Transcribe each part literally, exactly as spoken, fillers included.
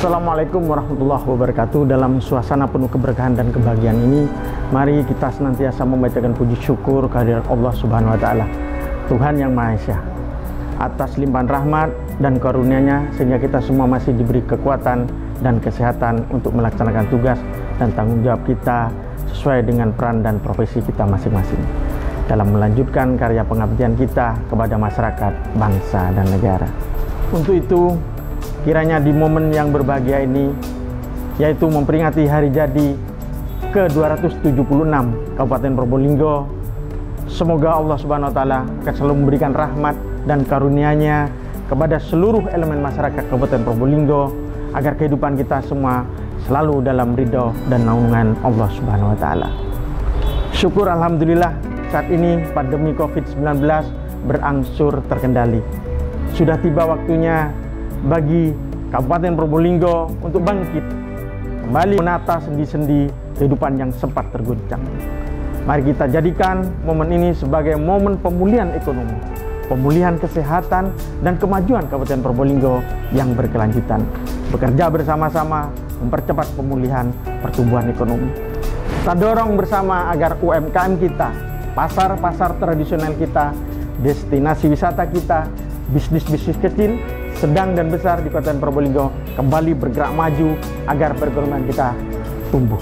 Assalamualaikum warahmatullahi wabarakatuh. Dalam suasana penuh keberkahan dan kebahagiaan ini, mari kita senantiasa membacakan puji syukur kehadirat Allah Subhanahu wa Ta'ala, Tuhan yang Maha Esa, atas limpahan rahmat dan karunia-Nya sehingga kita semua masih diberi kekuatan dan kesehatan untuk melaksanakan tugas dan tanggung jawab kita sesuai dengan peran dan profesi kita masing-masing dalam melanjutkan karya pengabdian kita kepada masyarakat, bangsa, dan negara. Untuk itu, kiranya di momen yang berbahagia ini, yaitu memperingati hari jadi ke dua ratus tujuh puluh enam Kabupaten Probolinggo, semoga Allah Subhanahu wa Ta'ala akan selalu memberikan rahmat dan karunia-Nya kepada seluruh elemen masyarakat Kabupaten Probolinggo, agar kehidupan kita semua selalu dalam ridho dan naungan Allah Subhanahu wa Ta'ala. Syukur alhamdulillah, saat ini pandemi covid sembilan belas berangsur terkendali. Sudah tiba waktunya bagi Kabupaten Probolinggo untuk bangkit kembali menata sendi-sendi kehidupan yang sempat terguncang. Mari kita jadikan momen ini sebagai momen pemulihan ekonomi, pemulihan kesehatan, dan kemajuan Kabupaten Probolinggo yang berkelanjutan. Bekerja bersama-sama mempercepat pemulihan pertumbuhan ekonomi. Kita dorong bersama agar U M K M kita, pasar-pasar tradisional kita, destinasi wisata kita, bisnis-bisnis kecil, sedang dan besar di Kabupaten Probolinggo kembali bergerak maju agar perekonomian kita tumbuh.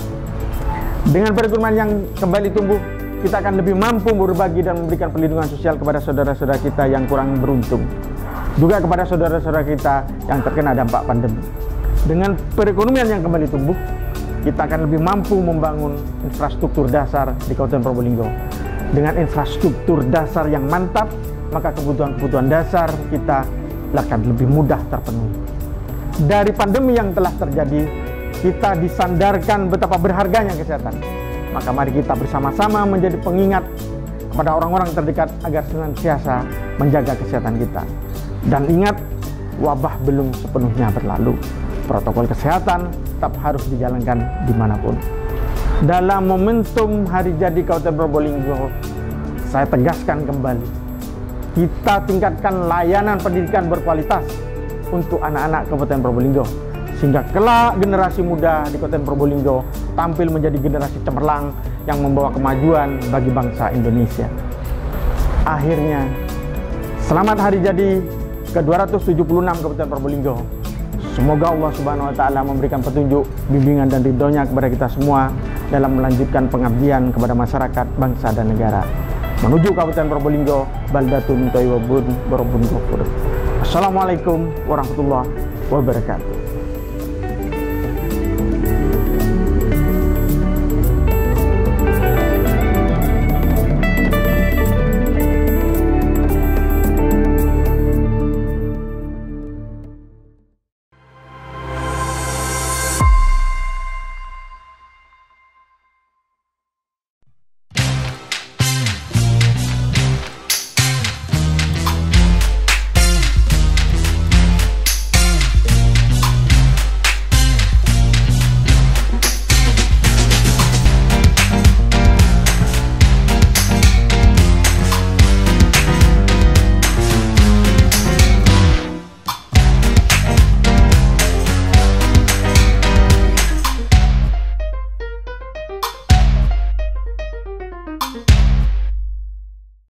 Dengan perekonomian yang kembali tumbuh, kita akan lebih mampu berbagi dan memberikan perlindungan sosial kepada saudara-saudara kita yang kurang beruntung, juga kepada saudara-saudara kita yang terkena dampak pandemi. Dengan perekonomian yang kembali tumbuh, kita akan lebih mampu membangun infrastruktur dasar di Kabupaten Probolinggo. Dengan infrastruktur dasar yang mantap, maka kebutuhan-kebutuhan dasar kita akan lebih mudah terpenuhi. Dari pandemi yang telah terjadi, kita disandarkan betapa berharganya kesehatan. Maka mari kita bersama-sama menjadi pengingat kepada orang-orang terdekat agar senantiasa menjaga kesehatan kita. Dan ingat, wabah belum sepenuhnya berlalu. Protokol kesehatan tetap harus dijalankan dimanapun. Dalam momentum hari jadi Kabupaten Probolinggo, saya tegaskan kembali, kita tingkatkan layanan pendidikan berkualitas untuk anak-anak Kabupaten Probolinggo, sehingga kelak generasi muda di Kabupaten Probolinggo tampil menjadi generasi cemerlang yang membawa kemajuan bagi bangsa Indonesia. Akhirnya, selamat hari jadi ke dua ratus tujuh puluh enam Kabupaten Probolinggo. Semoga Allah Subhanahu wa Ta'ala memberikan petunjuk, bimbingan, dan ridhonya kepada kita semua dalam melanjutkan pengabdian kepada masyarakat, bangsa, dan negara menuju Kabupaten Probolinggo, baldatun thayyibun wa rabbun ghafur. Assalamualaikum warahmatullahi wabarakatuh.